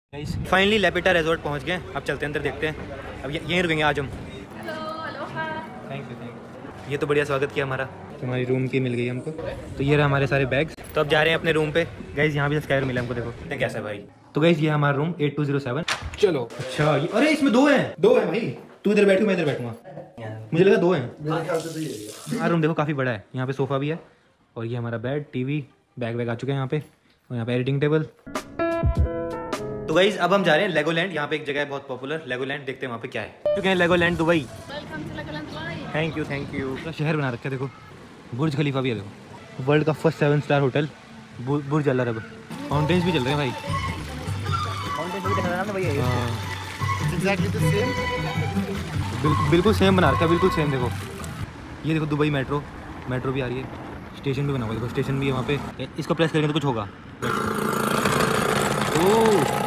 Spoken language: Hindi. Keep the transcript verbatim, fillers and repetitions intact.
फाइनली लेपिटा रिजॉर्ट पहुंच गए। अब चलते हैं अंदर, देखते हैं। अब यहीं रुकेंगे आज हम। Thank you thank you. ये तो बढ़िया स्वागत किया हमारा। हमारी रूम की मिल गई हमको। तो ये रहा हमारे सारे बैग्स। तो अब जा रहे हैं अपने रूम पे। गाइस यहाँ भी स्कायर मिला हमको, देखो कैसा है भाई। तो गाइस ये हमारा room eight two zero seven. चलो अच्छा ये, अरे इसमें दो हैं, दो हैं भाई। तू इधर बैठू, मैं इधर बैठूंगा। मुझे लगा दो हैं। हाँ रूम देखो काफ़ी बड़ा है। यहाँ पे सोफ़ा भी है और ये हमारा बेड, टीवी, बैग वैग आ चुके हैं यहाँ पे, और यहाँ पे एडिटिंग टेबल। तो गाइस अब हम जा रहे हैं लेगोलैंड। यहाँ पे एक जगह है बहुत पॉपुलर, लेगोलैंड। देखते हैं वहाँ पे क्या है। चुके हैं Legoland Dubai. Thank you thank you. पूरा शहर बना रखा है देखो, बुर्ज खलीफा भी है देखो। वर्ल्ड का first seven star hotel Burj Al Arab. Mountains भी चल रहे हैं भाई। बिल्कुल बिल्कुल सेम बना रखा है, बिल्कुल सेम। देखो ये देखो दुबई मेट्रो, मेट्रो भी आ रही है। स्टेशन भी बना हुआ है देखो, स्टेशन भी है वहाँ पे। इसको प्रेस करेंगे तो कुछ होगा। ओह